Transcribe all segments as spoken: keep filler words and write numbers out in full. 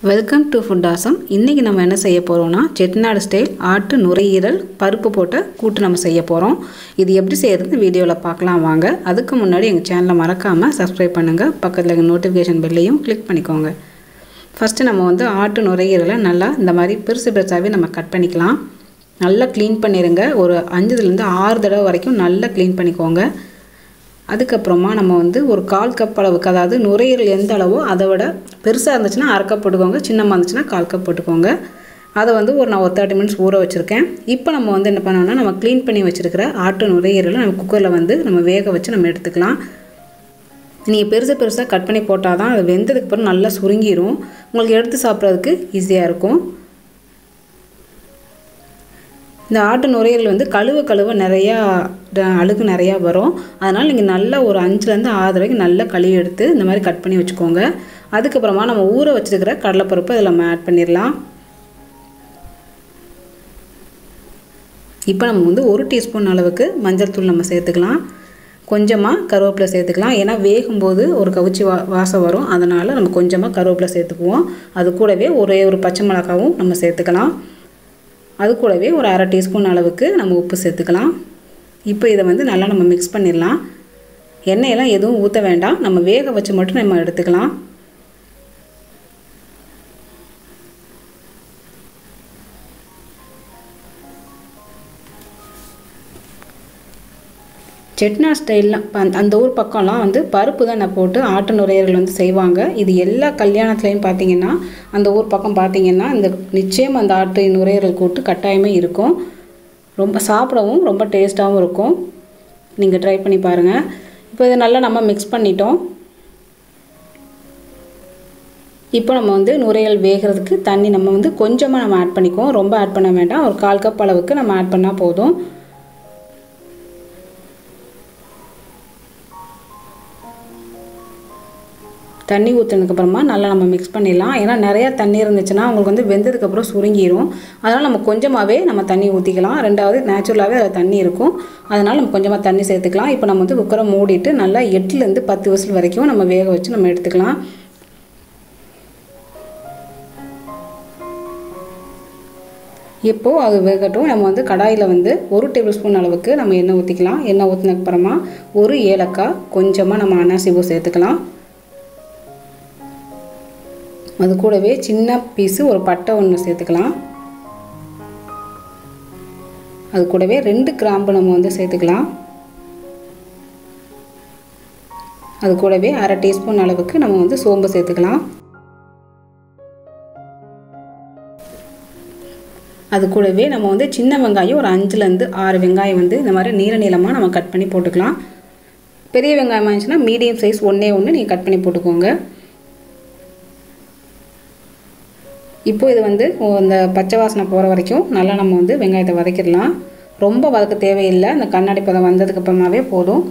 Welcome to food awesome. இன்றைக்கி நம்ம என்ன செய்ய போகிறோம்னா செட்டிநாடு ஸ்டைல் ஆட்டு நுரையீரல் பருப்பு போட்ட கூட்டு நம்ம செய்ய போகிறோம். இது எப்படி செய்யறதுன்னு வீடியோவில் பார்க்கலாம் வாங்க. அதுக்கு முன்னாடி எங்கள் சேனலை மறக்காமல் சப்ஸ்கிரைப் பண்ணுங்கள். பக்கத்தில் இருக்க நோட்டிஃபிகேஷன் பெல்லையும் கிளிக் பண்ணிக்கோங்க. ஃபஸ்ட்டு நம்ம வந்து ஆட்டு நுரையீரலை நல்லா இந்த மாதிரி பெருசு பெருசாகவே நம்ம கட் பண்ணிக்கலாம். நல்லா க்ளீன் பண்ணிடுங்க. ஒரு அஞ்சுலேருந்து ஆறு தடவை வரைக்கும் நல்லா க்ளீன் பண்ணிக்கோங்க. அதுக்கப்புறமா நம்ம வந்து ஒரு கால் கப் அளவுக்கு, அதாவது நுரையீரல் எந்த அளவோ அதை விட பெருசாக இருந்துச்சுன்னா அரை கப் போட்டுக்கோங்க, சின்னமாக இருந்துச்சுன்னா கால் கப் போட்டுக்கோங்க. அதை வந்து ஒரு நான் ஒரு தேர்ட்டி மினிட்ஸ் ஊற வச்சுருக்கேன். இப்போ நம்ம வந்து என்ன பண்ணோம்னா நம்ம க்ளீன் பண்ணி வச்சுருக்கிற ஆட்டு நுரையீரலை நம்ம குக்கரில் வந்து நம்ம வேக வச்சு நம்ம எடுத்துக்கலாம். நீங்கள் பெருசாக பெருசாக கட் பண்ணி போட்டால் தான் அது வெந்ததுக்கப்புறம் நல்லா சுருங்கிடும், உங்களுக்கு எடுத்து சாப்பிட்றதுக்கு ஈஸியாக இருக்கும். இந்த ஆட்டு நுரையீரல் வந்து கழுவ கழுவ நிறையா அழுகு நிறையா வரும். அதனால் நீங்கள் நல்லா ஒரு அஞ்சுலேருந்து ஆறு வரைக்கும் நல்லா கழுவி எடுத்து இந்த மாதிரி கட் பண்ணி வச்சுக்கோங்க. அதுக்கப்புறமா நம்ம ஊற வச்சுருக்கிற கடலைப்பருப்பு அதில் நம்ம ஆட் பண்ணிடலாம். இப்போ நம்ம வந்து ஒரு டீஸ்பூன் அளவுக்கு மஞ்சள் தூள் நம்ம சேர்த்துக்கலாம். கொஞ்சமாக கருவேப்பிலை சேர்த்துக்கலாம். ஏன்னா வேகும்போது ஒரு கவுச்சி வா வாசம் வரும், அதனால் நம்ம கொஞ்சமாக கருவேப்பிலை சேர்த்துக்குவோம். அது கூடவே ஒரே ஒரு பச்சை மிளகாவும் நம்ம சேர்த்துக்கலாம். அது கூடவே ஒரு அரை டீஸ்பூன் அளவுக்கு நம்ம உப்பு சேர்த்துக்கலாம். இப்போ இதை வந்து நல்லா நம்ம மிக்ஸ் பண்ணிடலாம். எண்ணெயெல்லாம் எதுவும் ஊற்ற வேண்டாம், நம்ம வேக வச்சு மட்டும் நம்ம எடுத்துக்கலாம். செட்டிநாடு ஸ்டைலில் அந்த ஊர் பக்கம்லாம் வந்து பருப்பு தான் நான் போட்டு ஆட்டு நுரையீரல் வந்து செய்வாங்க. இது எல்லா கல்யாணத்துலேயும் பார்த்தீங்கன்னா அந்த ஊர் பக்கம் பார்த்தீங்கன்னா இந்த நிச்சயம் அந்த ஆட்டு நுரையீரல் கூட்டு கட்டாயமே இருக்கும். ரொம்ப சாப்பிடவும் ரொம்ப டேஸ்ட்டாகவும் இருக்கும். நீங்கள் ட்ரை பண்ணி பாருங்கள். இப்போ இதை நல்லா நம்ம மிக்ஸ் பண்ணிட்டோம். இப்போ நம்ம வந்து நுரையீரல் வேகிறதுக்கு தண்ணி நம்ம வந்து கொஞ்சமாக நம்ம ஆட் பண்ணிக்குவோம், ரொம்ப ஆட் பண்ண வேண்டாம். ஒரு கால் கப் அளவுக்கு நம்ம ஆட் பண்ணால் போதும். தண்ணி ஊற்றினதுக்கப்புறமா நல்லா நம்ம மிக்ஸ் பண்ணிடலாம். ஏன்னா நிறையா தண்ணி இருந்துச்சுன்னா உங்களுக்கு வந்து வெந்ததுக்கப்புறம் சுருங்கிடும். அதனால் நம்ம கொஞ்சமாகவே நம்ம தண்ணி ஊற்றிக்கலாம். ரெண்டாவது நேச்சுரலாகவே அதில் தண்ணி இருக்கும், அதனால் நம்ம கொஞ்சமாக தண்ணி சேர்த்துக்கலாம். இப்போ நம்ம வந்து குக்கரை மூடிட்டு நல்லா எட்டுலேருந்து பத்து விசில் வரைக்கும் நம்ம வேக வச்சு நம்ம எடுத்துக்கலாம். இப்போது அது வேகட்டும். நம்ம வந்து கடாயில் வந்து ஒரு டேபிள் ஸ்பூன் அளவுக்கு நம்ம எண்ணெய் ஊற்றிக்கலாம். எண்ணெய் ஊற்றினதுக்கப்புறமா ஒரு ஏலக்காய், கொஞ்சமாக நம்ம அன்னாசிப்பூ சேர்த்துக்கலாம். அது கூடவே சின்ன பீஸு ஒரு பட்டை ஒன்று சேர்த்துக்கலாம். அது கூடவே ரெண்டு கிராம்பு நம்ம வந்து சேர்த்துக்கலாம். அது கூடவே அரை டீஸ்பூன் அளவுக்கு நம்ம வந்து சோம்பு சேர்த்துக்கலாம். அது கூடவே நம்ம வந்து சின்ன வெங்காயம் ஒரு அஞ்சுலேருந்து ஆறு வெங்காயம் வந்து இந்த மாதிரி நீள நீளமாக நம்ம கட் பண்ணி போட்டுக்கலாம். பெரிய வெங்காயம் இருந்துச்சுன்னா மீடியம் சைஸ் ஒன்றே ஒன்று நீங்கள் கட் பண்ணி போட்டுக்கோங்க. இப்போ இது வந்து இந்த பச்சை வாசனை போகிற வரைக்கும் நல்லா நம்ம வந்து வெங்காயத்தை வதக்கிடலாம். ரொம்ப வதக்க தேவையில்லை, அந்த கண்ணாடி பதம் வந்ததுக்கப்புறமாவே போதும்.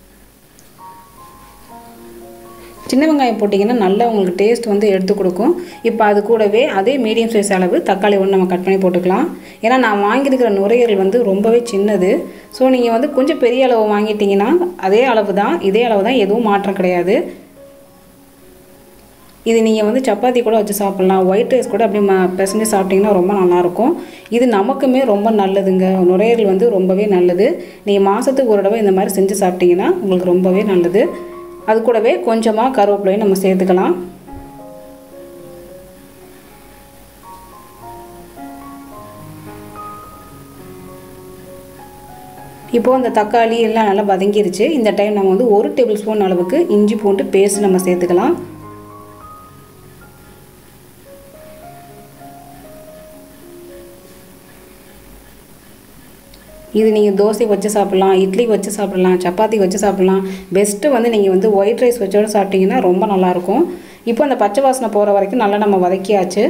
சின்ன வெங்காயம் போட்டிங்கன்னா நல்லா உங்களுக்கு டேஸ்ட் வந்து எடுத்து கொடுக்கும். இப்போ அது கூடவே அதே மீடியம் சைஸ் அளவு தக்காளி ஒன்று நம்ம கட் பண்ணி போட்டுக்கலாம். ஏன்னா நான் வாங்கியிருக்கிற நுரையீரல் வந்து ரொம்பவே சின்னது. ஸோ நீங்கள் வந்து கொஞ்சம் பெரிய அளவு வாங்கிட்டீங்கன்னா அதே அளவு தான், இதே அளவு தான், எதுவும் மாற்றம் கிடையாது. இது நீங்கள் வந்து சப்பாத்தி கூட வச்சு சாப்பிட்லாம், ஒயிட் ரைஸ் கூட அப்படி ம பிசைஞ்சு சாப்பிட்டிங்கன்னா ரொம்ப நல்லாயிருக்கும். இது நமக்குமே ரொம்ப நல்லதுங்க. நுரையீரல் வந்து ரொம்பவே நல்லது. நீங்கள் மாதத்துக்கு ஒரு தடவை இந்த மாதிரி செஞ்சு சாப்பிட்டிங்கன்னா உங்களுக்கு ரொம்பவே நல்லது. அது கூடவே கொஞ்சமாக கருவேப்பிலையும் நம்ம சேர்த்துக்கலாம். இப்போது அந்த தக்காளி எல்லாம் நல்லா வதங்கிருச்சு. இந்த டைம் நம்ம வந்து ஒரு டேபிள் ஸ்பூன் அளவுக்கு இஞ்சி பூண்டு பேஸ்ட் நம்ம சேர்த்துக்கலாம். இது நீங்கள் தோசைக்கு வச்சு சாப்பிட்லாம், இட்லிக்கு வச்சு சாப்பிட்லாம், சப்பாத்திக்கு வச்சு சாப்பிட்லாம். பெஸ்ட்டு வந்து நீங்கள் வந்து ஒயிட் ரைஸ் வச்சோட சாப்பிட்டிங்கன்னா ரொம்ப நல்லாயிருக்கும். இப்போ அந்த பச்சை வாசனை போகிற வரைக்கும் நல்லா நம்ம வதக்கியாச்சு.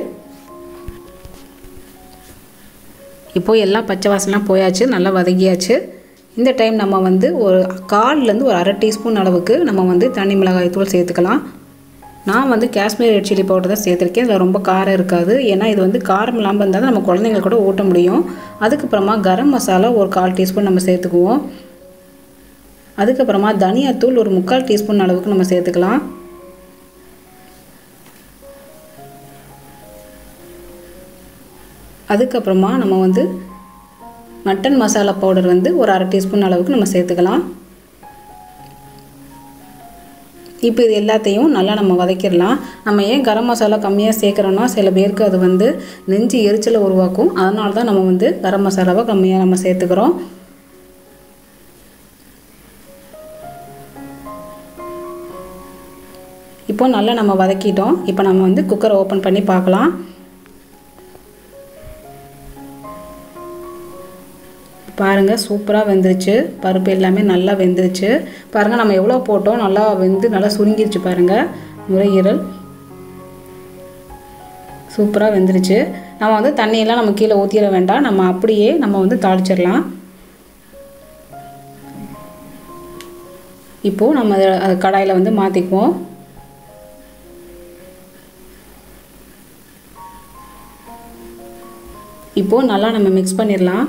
இப்போது எல்லாம் பச்சை வாசனைலாம் போயாச்சு, நல்லா வதக்கியாச்சு. இந்த டைம் நம்ம வந்து ஒரு கால்லேருந்து ஒரு அரை டீஸ்பூன் அளவுக்கு நம்ம வந்து தனி மிளகாய் தூள் சேர்த்துக்கலாம். நான் வந்து காஷ்மீர் ரெட் சில்லி பவுடர் தான் சேர்த்துருக்கேன். இதில் ரொம்ப காரம் இருக்காது. ஏன்னா இது வந்து காரம் இல்லாமல் இருந்தால் தான் நம்ம குழந்தைங்களுக்கு கூட ஊட்ட முடியும். அதுக்கப்புறமா கரம் மசாலா ஒரு கால் டீஸ்பூன் நம்ம சேர்த்துக்குவோம். அதுக்கப்புறமா தனியாத்தூள் ஒரு முக்கால் டீஸ்பூன் அளவுக்கு நம்ம சேர்த்துக்கலாம். அதுக்கப்புறமா நம்ம வந்து மட்டன் மசாலா பவுடர் வந்து ஒரு அரை டீஸ்பூன் அளவுக்கு நம்ம சேர்த்துக்கலாம். இப்போ இது எல்லாத்தையும் நல்லா நம்ம வதக்கிடலாம். நம்ம ஏன் கரம் மசாலா கம்மியாக சேர்க்குறோன்னா சில பேருக்கு அது வந்து நெஞ்சு எரிச்சலை உருவாக்கும். அதனால தான் நம்ம வந்து கரம் மசாலாவை கம்மியாக நம்ம சேர்த்துக்கிறோம். இப்போ நல்லா நம்ம வதக்கிட்டோம். இப்போ நம்ம வந்து குக்கரை ஓப்பன் பண்ணி பார்க்கலாம். பாருங்கள், சூப்பராக வெந்துருச்சு. பருப்பு எல்லாமே நல்லா வெந்துருச்சு. பாருங்கள், நம்ம எவ்வளோ போட்டோம் நல்லா வெந்து நல்லா சுருங்கிருச்சு. பாருங்கள், நுரையீரல் சூப்பராக வெந்துருச்சு. நம்ம வந்து தண்ணியெல்லாம் நம்ம கீழே ஊற்றிட வேண்டாம். நம்ம அப்படியே நம்ம வந்து தாளிச்சிடலாம். இப்போது நம்ம அதை கடாயில் வந்து மாற்றிக்குவோம். இப்போது நல்லா நம்ம மிக்ஸ் பண்ணிடலாம்.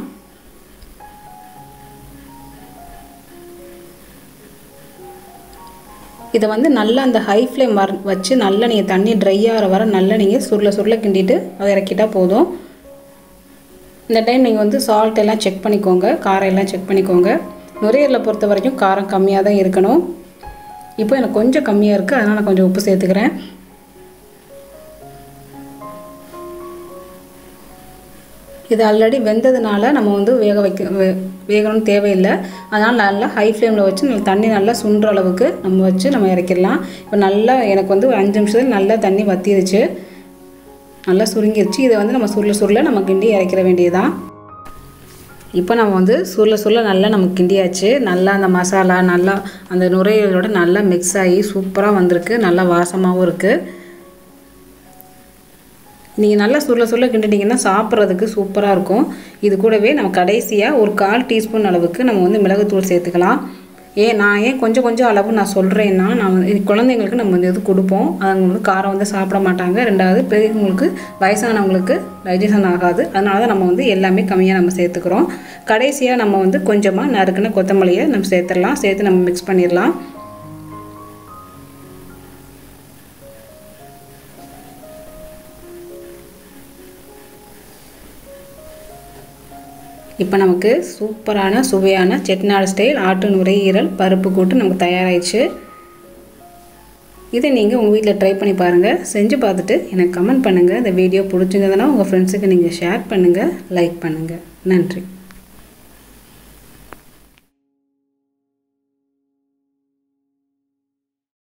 இதை வந்து நல்லா அந்த ஹை ஃப்ளேம் வர வச்சு நல்லா நீங்கள் தண்ணி ட்ரை ஆகிற வர நல்லா நீங்கள் சுருளை சுருளை கிண்டிட்டு அதை இறக்கிட்டால் போதும். இந்த டைம் நீங்கள் வந்து சால்ட் எல்லாம் செக் பண்ணிக்கோங்க, காரம் எல்லாம் செக் பண்ணிக்கோங்க. நுரையீரலை பொறுத்த வரைக்கும் காரம் கம்மியாக தான் இருக்கணும். இப்போ எனக்கு கொஞ்சம் கம்மியாக இருக்குது, அதனால் நான் கொஞ்சம் உப்பு சேர்த்துக்கிறேன். இது ஆல்ரெடி வெந்ததுனால நம்ம வந்து வேக வைக்க வே வேகணும்னு தேவையில்லை. அதனால் நல்லா ஹை ஃப்ளேமில் வச்சு நல்லா தண்ணி நல்லா சுண்டுற அளவுக்கு நம்ம வச்சு நம்ம இறக்கிடலாம். இப்போ நல்லா எனக்கு வந்து ஒரு அஞ்சு நிமிஷத்தில் நல்லா தண்ணி வற்றிடுச்சு, நல்லா சுருங்கிருச்சு. இதை வந்து நம்ம சுருள சுருள நம்ம கிண்டி இறக்கிற வேண்டியதுதான். இப்போ நம்ம வந்து சுருள சுருள நல்லா நம்ம கிண்டியாச்சு. நல்லா அந்த மசாலா நல்லா அந்த நுரையீரலோட நல்லா மிக்ஸ் ஆகி சூப்பராக வந்திருக்கு. நல்லா வாசமாகவும் இருக்குது. நீங்கள் நல்லா சுருள சுருள கிண்டிட்டிங்கன்னா சாப்பிட்றதுக்கு சூப்பராக இருக்கும். இது கூடவே நம்ம கடைசியாக ஒரு கால் டீஸ்பூன் அளவுக்கு நம்ம வந்து மிளகுத்தூள் சேர்த்துக்கலாம். ஏன் நான் ஏன் கொஞ்சம் கொஞ்சம் அளவு நான் சொல்கிறேன்னா, நான் இது குழந்தைங்களுக்கு நம்ம வந்து இது கொடுப்போம். அவங்க வந்து காரம் வந்து சாப்பிட மாட்டாங்க. ரெண்டாவது பெரியவங்களுக்கு வயசானவங்களுக்கு டைஜஷன் ஆகாது. அதனால தான் நம்ம வந்து எல்லாமே கம்மியாக நம்ம சேர்த்துக்கிறோம். கடைசியாக நம்ம வந்து கொஞ்சமாக நறுக்குன கொத்தமல்லியை நம்ம சேர்த்துடலாம். சேர்த்து நம்ம மிக்ஸ் பண்ணிடலாம். இப்போ நமக்கு சூப்பரான சுவையான செட்டிநாடு ஸ்டைல் ஆட்டு நுரையீரல் பருப்பு கூட்டு நமக்கு தயாராகிடுச்சு. இதை நீங்கள் உங்கள் வீட்டில் ட்ரை பண்ணி பாருங்கள். செஞ்சு பார்த்துட்டு எனக்கு கமெண்ட் பண்ணுங்கள். இந்த வீடியோ பிடிச்சிருந்ததுன்னா உங்கள் ஃப்ரெண்ட்ஸுக்கு நீங்கள் ஷேர் பண்ணுங்கள், லைக் பண்ணுங்கள். நன்றி.